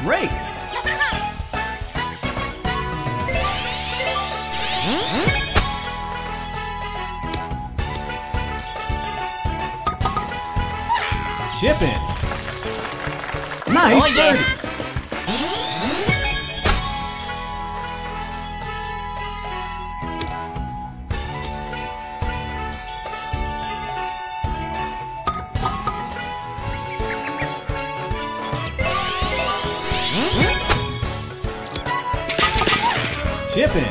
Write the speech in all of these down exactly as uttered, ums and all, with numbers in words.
Great! Chipping. Nice Oh, yeah. birdie. Chipping.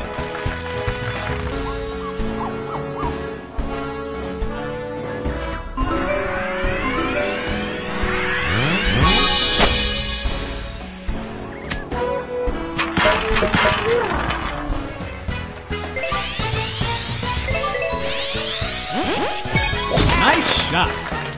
Nice shot.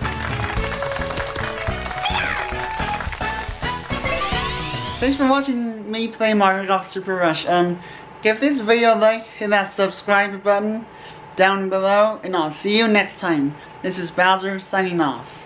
Thanks for watching me play Mario Golf Super Rush. Um, give this video a like, hit that subscribe button down below, and I'll see you next time. This is Bowser signing off.